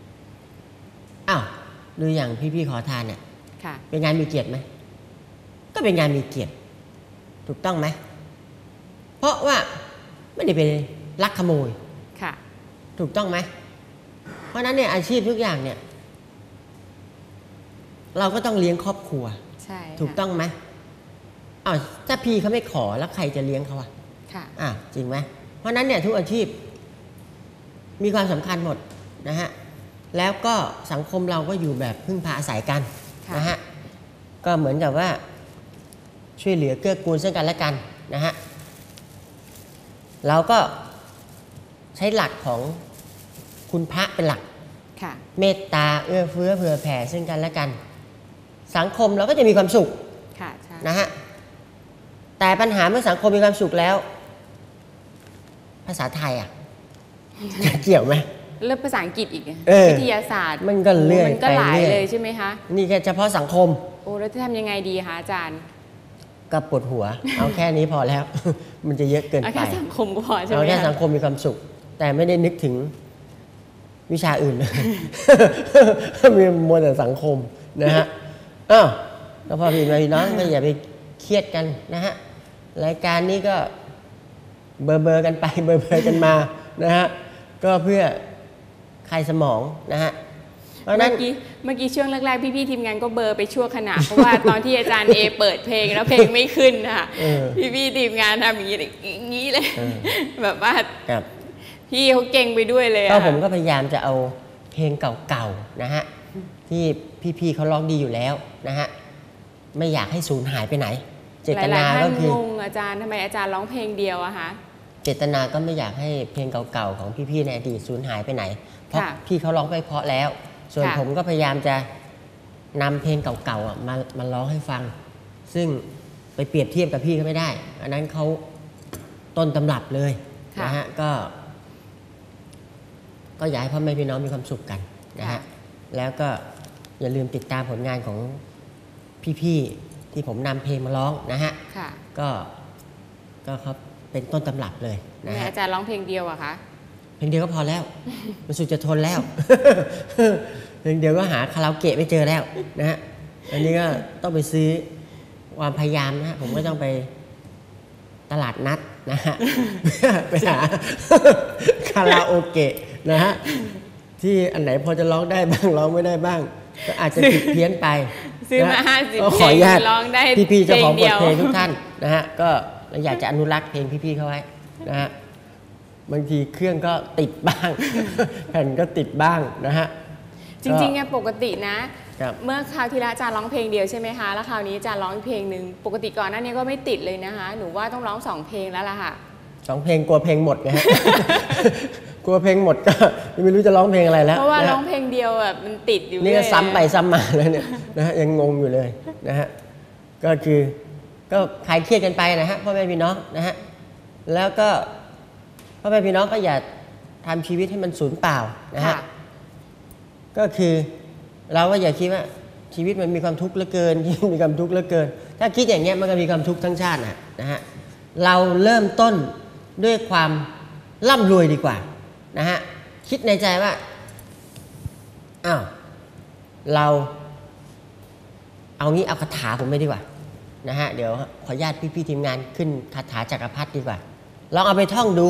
ดูอย่างพี่ขอทานเนี่ยเป็นงานมีเกียรติไหมก็เป็นงานมีเกียรติถูกต้องไหมเพราะว่าไม่ได้ไปลักขโมยถูกต้องไหมเพราะนั้นเนี่ยอาชีพทุกอย่างเนี่ยเราก็ต้องเลี้ยงครอบครัวถูกต้องไหมถ้าพี่เขาไม่ขอแล้วใครจะเลี้ยงเขาจริงไหมเพราะนั้นเนี่ยทุกอาชีพมีความสำคัญหมดนะฮะแล้วก็สังคมเราก็อยู่แบบพึ่งพาอาศัยกันนะฮะก็เหมือนกับว่าช่วยเหลือเกื้อกูลซึ่งกันและกันนะฮะเราก็ใช้หลักของคุณพระเป็นหลักเมตตาเอื้อเฟื้อเผื่อแผ่ซึ่งกันและกันสังคมเราก็จะมีความสุขนะฮะแต่ปัญหาเมื่อสังคมมีความสุขแล้วภาษาไทยเกี่ยวไหมเรื่องภาษาอังกฤษอีกวิทยาศาสตร์มันก็เลื่อยมันก็หลายเลยใช่ไหมคะนี่แค่เฉพาะสังคมแล้วจะทำยังไงดีคะอาจารย์ก็ปวดหัวเอาแค่นี้พอแล้วมันจะเยอะเกินไปเอาแค่สังคมก็พอใช่ไหมเอาแค่สังคมมีความสุขแต่ไม่ได้นึกถึงวิชาอื่นเลยมีมัวแต่สังคมนะฮะแล้วพอพี่น้องก็อย่าไปเครียดกันนะฮะรายการนี้ก็เบอร์กันไปเบอร์กันมานะฮะก็เพื่อคลายสมองนะฮะเมื่อกี้ช่วงแรกๆพี่ๆทีมงานก็เบอร์ไปชั่วขณะเพราะว่าตอนที่อาจารย์เอเปิดเพลงแล้วเพลงไม่ขึ้นค่ะพี่ๆทีมงานทำอย่างนี้เลยแบบว่าพี่เขาเก่งไปด้วยเลยก็ผมก็พยายามจะเอาเพลงเก่าๆนะฮะที่พี่ๆเขาร้องดีอยู่แล้วนะฮะไม่อยากให้สูญหายไปไหนเจตนาก็คืองงอาจารย์ทำไมอาจารย์ร้องเพลงเดียวอะคะเจตนาก็ไม่อยากให้เพลงเก่าๆของพี่ๆในอดีตสูญหายไปไหนเพราะพี่เขาร้องไปเพราะแล้วส่วนผมก็พยายามจะนำเพลงเก่าๆมาร้องให้ฟังซึ่งไปเปรียบเทียบกับพี่เขาไม่ได้อันนั้นเขาต้นตำรับเลยนะฮะก็อยากให้พ่อแม่พี่น้องมีความสุขกันนะฮะแล้วก็อย่าลืมติดตามผลงานของพี่ๆที่ผมนำเพลงมาร้องนะฮะก็เขาเป็นต้นตำรับเลยนะฮะอาจารย์ร้องเพลงเดียวอะคะเพลงเดียวก็พอแล้วมันสุดจะทนแล้วเพลงเดียวก็หาคาราโอเกะไม่เจอแล้วนะฮะอันนี้ก็ต้องไปซื้อความพยายามนะฮะผมก็ต้องไปตลาดนัดนะฮะไปหาคาราโอเกะนะฮะที่อันไหนพอจะร้องได้บ้างร้องไม่ได้บ้างก็อาจจะผิดเพี้ยนไปซื้อมา50 เพลงร้องได้พี่ๆเจ้าของบทเพลงทุกท่านนะฮะก็อยากจะอนุรักษ์เพลงพี่ๆเขาไว้นะฮะบางทีเครื่องก็ติดบ้างแผ่นก็ติดบ้างนะฮะจริงๆเนี่ยปกตินะเมื่อคราวที่แล้วอาจารย์ร้องเพลงเดียวใช่ไหมคะแล้วคราวนี้อาจารย์ร้องอีกเพลงหนึ่งปกติก่อนหน้านี้ก็ไม่ติดเลยนะคะหนูว่าต้องร้อง2เพลงแล้วล่ะค่ะ 2เพลงกลัวเพลงหมดนะฮะกลัวเพลงหมดก็ไม่รู้จะร้องเพลงอะไรแล้วเพราะว่าร้องเพลงเดียวแบบมันติดอยู่นี่ก็ซ้ำไปซ้ำมาแล้วเนี่ยนะฮะยังงงอยู่เลยนะฮะก็คือก็คลายเครียดกันไปนะฮะพ่อแม่พี่น้องนะฮะแล้วก็พ่อแม่พี่น้องก็อย่าทำชีวิตให้มันสูญเปล่านะฮะก็คือเราก็อย่าคิดว่าชีวิตมันมีความทุกข์เหลือเกินมีความทุกข์เหลือเกินถ้าคิดอย่างเงี้ยมันก็มีความทุกข์ทั้งชาตินะฮะเราเริ่มต้นด้วยความร่ำรวยดีกว่านะฮะคิดในใจว่าเราเอางี้เอาคาถาผมไม่ดีกว่านะฮะเดี๋ยวขออนุญาตพี่ๆทีมงานขึ้นคาถาจักรพรรดิดีกว่าลองเอาไปท่องดู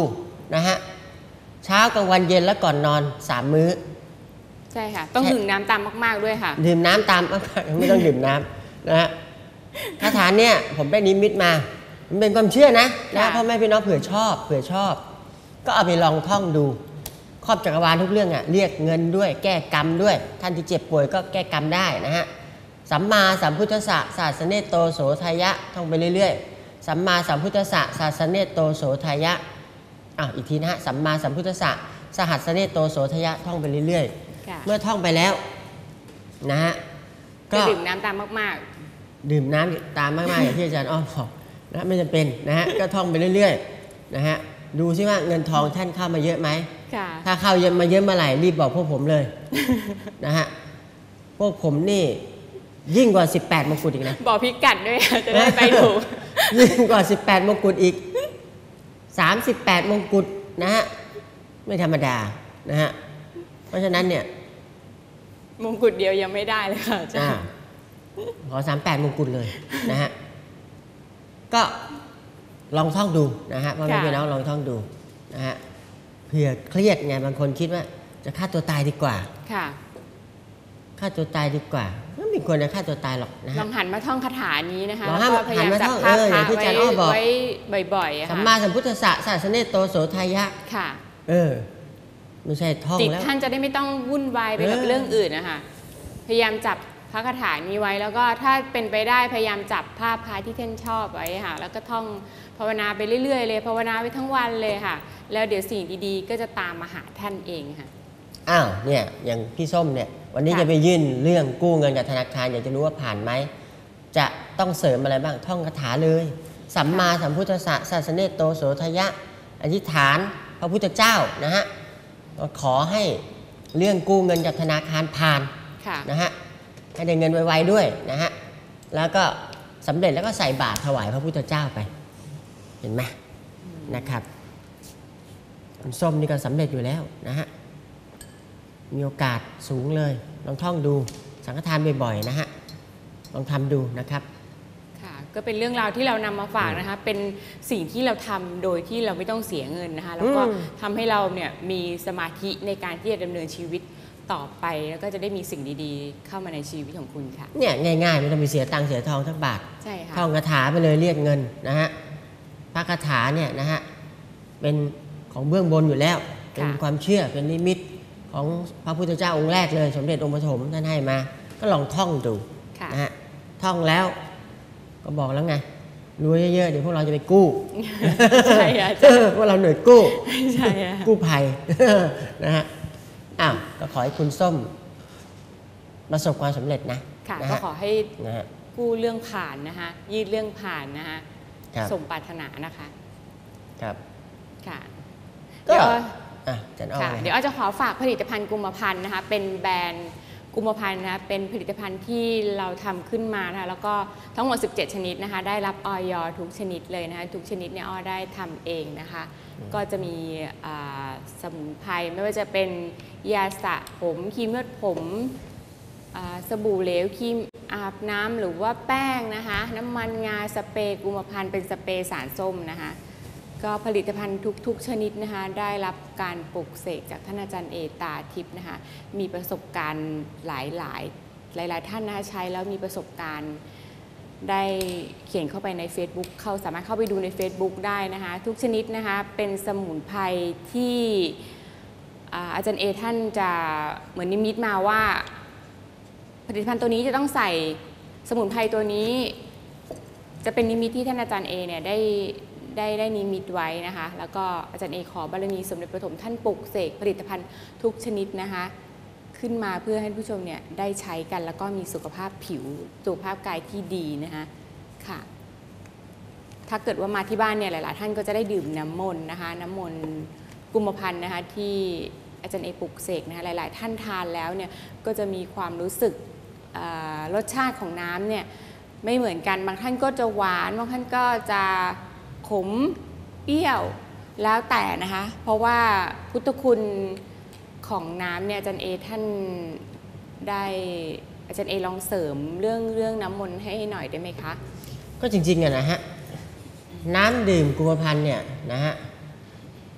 นะฮะเช้ากลางวันเย็นแล้วก่อนนอน3 มื้อใช่ค่ะต้องดื่มน้ำตามมากๆด้วยค่ะดื่มน้ำตามไม่ต้องดื่มน้ำนะฮะคาถาเนี่ยผมได้นิมิตมามันเป็นความเชื่อนะพ่อแม่พี่น้องเผื่อชอบก็เอาไปลองท่องดูครอบจักรวาลทุกเรื่องอ่ะเรียกเงินด้วยแก้กรรมด้วยท่านที่เจ็บป่วยก็แก้กรรมได้นะฮะสัมมาสัมพุทธัสสะศาสเนโตโสทายะท่องไปเรื่อยๆสัมมาสัมพุทธัสสะศาสเนโตโสทายะอีกทีนะฮะสัมมาสัมพุทธัสสะสหัสเนโตโสทายะท่องไปเรื่อยๆเมื่อท่องไปแล้วนะฮะก็ดื่มน้ำตามมากๆดื่มน้ำตามมากๆอย่างที่อาจารย์อ้อมบอกนะไม่จำเป็นนะฮะก็ท่องไปเรื่อยๆนะฮะดูซิว่าเงินทองท่านเข้ามาเยอะไหมถ้าเข้าเยอะมาเยอะเมื่อไหร่รีบบอกพวกผมเลยนะฮะพวกผมนี่ยิ่งกว่า18 มงกุฎอีกนะบอกพิกัดด้วยจะได้ไปถูกยิ่งกว่า18 มงกุฎอีก38 มงกุฎนะฮะไม่ธรรมดานะฮะเพราะฉะนั้นเนี่ยมงกุฎเดียวยังไม่ได้เลยค่ะอาจารย์ขอ38 มงกุฎเลยนะฮะก็ลองท่องดูนะฮะพ่อแม่พี่น้องลองท่องดูนะฮะเผื่อเครียดไงบางคนคิดว่าจะฆ่าตัวตายดีกว่าฆ่าตัวตายดีกว่าไม่มีคนจะฆ่าตัวตายหรอกนะฮะลองหันมาท่องคาถานี้นะคะแล้วก็พยายามจับภาพไว้บ่อยๆสัมมาสัมพุทธัสสะศาสเนโตโสทายะค่ะไม่ใช่ท่องแล้วจิตท่านจะได้ไม่ต้องวุ่นวายไปกับเรื่องอื่นนะคะพยายามจับพระคาถานี้ไว้แล้วก็ถ้าเป็นไปได้พยายามจับภาพพระที่ท่านชอบไว้ค่ะแล้วก็ท่องภาวนาไปเรื่อยๆเลยภาวนาไปทั้งวันเลยค่ะแล้วเดี๋ยวสิ่งดีๆก็จะตามมาหาท่านเองค่ะเนี่ยอย่างพี่ส้มเนี่ยวันนี้จะไปยื่นเรื่องกู้เงินกับธนาคารอยากจะรู้ว่าผ่านไหมจะต้องเสริมอะไรบ้างท่องคาถาเลยสัมมาสัมพุทธัสสะศาสเนโตโสทายะอธิษฐานพระพุทธเจ้านะฮะขอให้เรื่องกู้เงินกับธนาคารผ่านนะฮะให้ได้เงินไวๆด้วยนะฮะแล้วก็สำเร็จแล้วก็ใส่บาตรถวายพระพุทธเจ้าไปเห็นไหมนะครับคุณส้มนี่ก็สำเร็จอยู่แล้วนะฮะมีโอกาสสูงเลยลองท่องดูสังฆทานบ่อยๆนะฮะลองทำดูนะครับค่ะก็เป็นเรื่องราวที่เรานำมาฝากนะคะเป็นสิ่งที่เราทำโดยที่เราไม่ต้องเสียเงินนะคะแล้วก็ทำให้เราเนี่ยมีสมาธิในการที่จะดำเนินชีวิตต่อไปแล้วก็จะได้มีสิ่งดีๆเข้ามาในชีวิตของคุณค่ะเนี่ยง่ายๆไม่ต้องมีเสียตังค์เสียทองทั้งบาทใช่ค่ะท่องคาถาไปเลยเรียกเงินนะฮะพระคาถาเนี่ยนะฮะเป็นของเบื้องบนอยู่แล้วเป็นความเชื่อเป็นนิมิตของพระพุทธเจ้าองค์แรกเลยสมเด็จองค์ปฐมท่านให้มาก็ลองท่องดูนะฮะท่องแล้วก็บอกแล้วไงรวยเยอะๆเดี๋ยวพวกเราจะไปกู้ใช่พวกเราหน่วยกู้ใช่กู้ภัยนะฮะก็ขอให้คุณส้มประสบความสำเร็จนะก็ขอให้กู้เรื่องผ่านนะคะยืดเรื่องผ่านนะคะสมปรารถนานะคะครับค่ะก็เดี๋ยวจะขอฝากผลิตภัณฑ์กุมภัณฑ์นะคะเป็นแบรนด์กุมภัณฑ์นะคะเป็นผลิตภัณฑ์ที่เราทำขึ้นมานะคะแล้วก็ทั้งหมด17ชนิดนะคะได้รับอย.ทุกชนิดเลยนะคะทุกชนิดเนี่ยอ้อได้ทำเองนะคะก็จะมีสมุนไพรไม่ว่าจะเป็นยาสระผมครีมนวดผมสบู่เหลวครีมอาบน้ำหรือว่าแป้งนะคะน้ำมันงาสเปรย์กุมภัณฑ์เป็นสเปรย์สารส้มนะคะก็ผลิตภัณฑ์ทุกชนิดนะคะได้รับการปลุกเสกจากท่านอาจารย์เอตาทิพย์นะคะมีประสบการณ์หลายท่านนะคะใช้แล้วมีประสบการณ์ได้เขียนเข้าไปใน Facebook เขาสามารถเข้าไปดูใน Facebook ได้นะคะทุกชนิดนะคะเป็นสมุนไพรที่อาจารย์เอท่านจะเหมือนนิมิตมาว่าผลิตภัณฑ์ตัวนี้จะต้องใส่สมุนไพรตัวนี้จะเป็นนิมิตที่ท่านอาจารย์เอเนี่ยได้นิมิตไว้นะคะแล้วก็อาจารย์เอขอบารมีสมเด็จพระปฐมท่านปลุกเสกผลิตภัณฑ์ทุกชนิดนะคะขึ้นมาเพื่อให้ผู้ชมเนี่ยได้ใช้กันแล้วก็มีสุขภาพผิวสุขภาพกายที่ดีนะคะค่ะถ้าเกิดว่ามาที่บ้านเนี่ยหลายๆท่านก็จะได้ดื่มน้ำมนต์นะคะน้ำมนต์กุมภัณฑ์นะคะที่อาจารย์เอปลุกเสกนะคะหลายๆท่านทานแล้วเนี่ยก็จะมีความรู้สึกรสชาติของน้ำเนี่ยไม่เหมือนกันบางท่านก็จะหวานบางท่านก็จะขมเปรี้ยวแล้วแต่นะคะเพราะว่าพุทธคุณของน้ำเนี่ยอาจารย์เอท่านได้อาจารย์เอลองเสริมเรื่องน้ำมนต์ให้หน่อยได้ไหมคะก็จริงๆนะฮะน้ำดื่มกุมภัณฑ์เนี่ยนะฮะ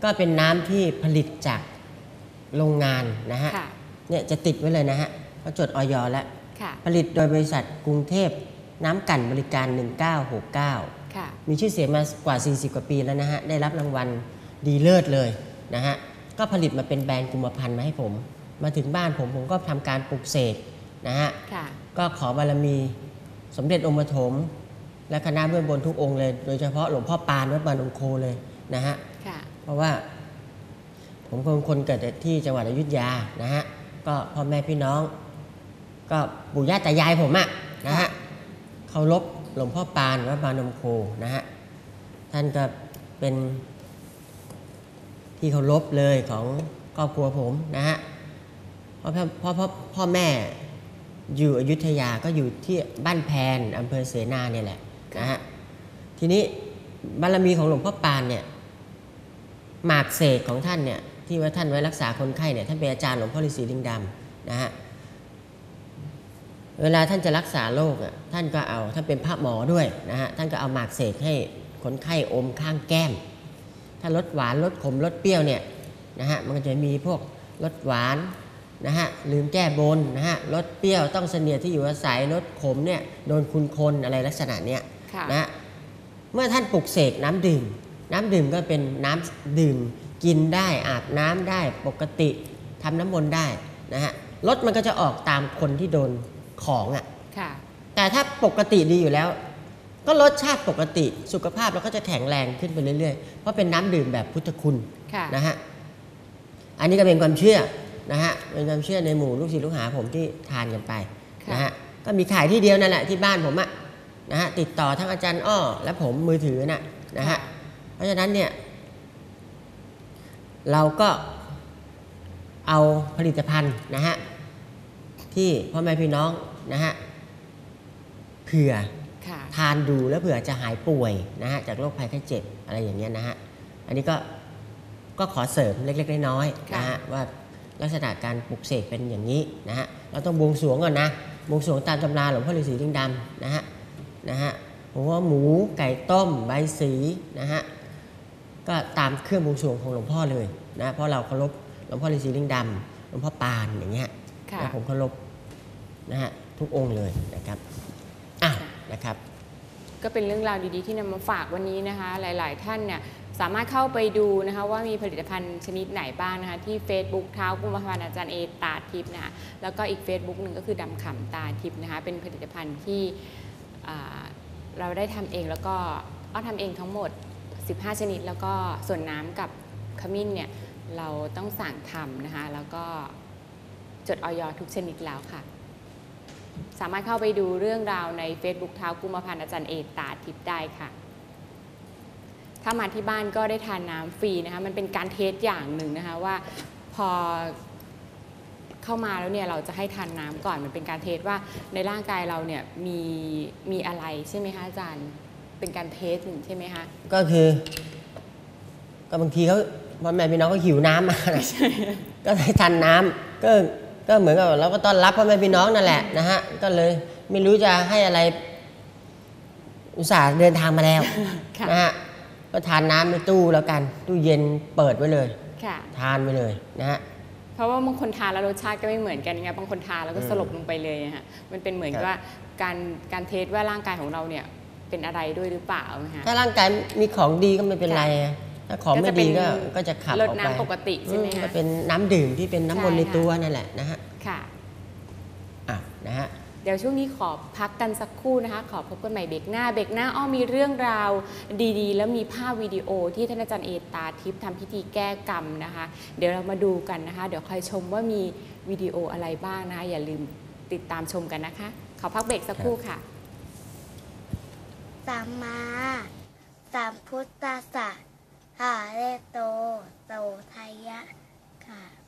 ก็เป็นน้ำที่ผลิตจากโรงงานนะฮะเนี่ยจะติดไว้เลยนะฮะเขาจดอย.แล้วผลิตโดยบริษัทกรุงเทพน้ำกั่นบริการ1969มีชื่อเสียงมากว่า40กว่าปีแล้วนะฮะได้รับรางวัลดีเลิศเลยนะฮะก็ผลิตมาเป็นแบรนด์กุมภัณฑ์มาให้ผมมาถึงบ้านผมก็ทำการปลุกเสกนะฮะก็ขอบารมีสมเด็จองค์ปฐมและคณะเบื้องบนทุกองค์เลยโดยเฉพาะหลวงพ่อปานวัดบางนมโคเลยนะฮะเพราะว่าผมเป็นคนเกิดที่จังหวัดอยุธยานะฮะก็พ่อแม่พี่น้องก็ปู่ย่าตายายผมอะนะฮะเคารพหลวงพ่อปานวัดบางนมโคนะฮะท่านก็เป็นที่เคารพเลยของครอบครัวผมนะฮะเพราะพ่อแม่อยู่อยุธยาก็อยู่ที่บ้านแพนอำเภอเสนาเนี่ยแหละนะฮะทีนี้บารมีของหลวงพ่อปานเนี่ยหมากเสกของท่านเนี่ยที่ว่าท่านไว้รักษาคนไข้เนี่ยท่านเป็นอาจารย์หลวงพ่อฤาษีลิงดำนะฮะเวลาท่านจะรักษาโรคท่านก็เอาท่านเป็นพระหมอด้วยนะฮะท่านก็เอาหมากเสกให้คนไข้อมข้างแก้มถ้าลดหวานลดขมลดเปรี้ยวเนี่ยนะฮะมันก็จะมีพวกลดหวานนะฮะลืมแก้บนนะฮะลดเปรี้ยวต้องเสนียดที่อยู่อาศัยลดขมเนี่ยโดนคุณคนอะไรลักษณะเนี้ยนะฮะเมื่อท่านปลุกเสกน้ำดื่มก็เป็นน้ำดื่มกินได้อาบน้ำได้ปกติทำน้ำมนต์ได้นะฮะรสมันก็จะออกตามคนที่โดนของอ่ะแต่ถ้าปกติดีอยู่แล้วก็รสชาติปกติสุขภาพเราก็จะแข็งแรงขึ้นไปเรื่อยๆเพราะเป็นน้ำดื่มแบบพุทธคุณนะฮะอันนี้ก็เป็นความเชื่อนะฮะเป็นความเชื่อในหมู่ลูกศิษย์ลูกหาผมที่ทานกันไปนะฮะก็มีขายที่เดียวนั่นแหละที่บ้านผมอะนะฮะติดต่อทั้งอาจารย์อ้อและผมมือถือนะฮะเพราะฉะนั้นเนี่ยเราก็เอาผลิตภัณฑ์นะฮะที่พ่อแม่พี่น้องนะฮะเผื่อทานดูแล้วเผื่อจะหายป่วยนะฮะจากโรคภัยไข้เจ็บอะไรอย่างเงี้ยนะฮะอันนี้ก็ขอเสริมเล็กๆน้อยๆนะฮะว่าลักษณะการปลุกเสกเป็นอย่างนี้นะฮะเราต้องบวงสรวงก่อนนะบวงสรวงตามตำราหลวงพ่อฤาษีลิงดำนะฮะหัวหมูไก่ต้มใบสีนะฮะก็ตามเครื่องบวงสรวงของหลวงพ่อเลยนะเพราะเราเคารพหลวงพ่อฤาษีลิงดำหลวงพ่อปานอย่างเงี้ยนะผมเคารพนะฮะทุกองค์เลยนะครับนะครับก็เป็นเรื่องราวดีๆที่นำมาฝากวันนี้นะคะหลายๆท่านเนี่ยสามารถเข้าไปดูนะคะว่ามีผลิตภัณฑ์ชนิดไหนบ้างนะคะที่ Facebook เท้ากุมภาพันธ์อาจารย์เอตาทิพย์นะแล้วก็อีก Facebook หนึ่งก็คือดำขำตาทิพย์นะคะเป็นผลิตภัณฑ์ที่เราได้ทำเองแล้วก็ทำเองทั้งหมด15ชนิดแล้วก็ส่วนน้ำกับขมิ้นเนี่ยเราต้องสั่งทำนะคะแล้วก็จดอย.ทุกชนิดแล้วค่ะสามารถเข้าไปดูเรื่องราวใน Facebook เท้ากุมภาพันธ์อาจารย์เอตาทิพย์ได้ค่ะถ้ามาที่บ้านก็ได้ทานน้ำฟรีนะคะมันเป็นการเทสอย่างหนึ่งนะคะว่าพอเข้ามาแล้วเนี่ยเราจะให้ทานน้ำก่อนมันเป็นการเทสว่าในร่างกายเราเนี่ยมีอะไรใช่ไหมคะอาจารย์เป็นการเทสหนึ่งใช่ไหมคะก็คือก็บางทีเขาพ่อแม่พี่น้องก็หิวน้ำมาก็ให้ทานน้ำก็เหมือนกับเราก็ต้อนรับพ่อแม่พี่น้องนั่นแหละนะฮะก็เลยไม่รู้จะให้อะไรอุตส่าห์เดินทางมาแล้วนะฮะก็ทานน้ำในตู้แล้วกันตู้เย็นเปิดไว้เลยทานไปเลยนะฮะเพราะว่าบางคนทานแล้วรสชาติก็ไม่เหมือนกันไงบางคนทานแล้วก็สลบลงไปเลยฮะมันเป็นเหมือนกับว่าการเทสว่าร่างกายของเราเนี่ยเป็นอะไรด้วยหรือเปล่าถ้าร่างกายมีของดีก็ไม่เป็นไรถ้าของไม่ดีก็จะขับออกไปลดน้ำปกติใช่ไหมคะก็เป็นน้ำดื่มที่เป็นน้ำมนต์ในตัวนั่นแหละนะฮะค่ะนะฮะเดี๋ยวช่วงนี้ขอพักกันสักครู่นะคะขอพบกันใหม่เบรกหน้าอ้อมีเรื่องราวดีๆแล้วมีภาพวิดีโอที่ท่านอาจารย์เอตาทิพย์ทำพิธีแก้กรรมนะคะเดี๋ยวเรามาดูกันนะคะเดี๋ยวคอยชมว่ามีวิดีโออะไรบ้างนะคะอย่าลืมติดตามชมกันนะคะขอพักเบรกสักครู่ค่ะสัมมาสัมพุทธัสสะหะเรโตโตไทยะค่ะ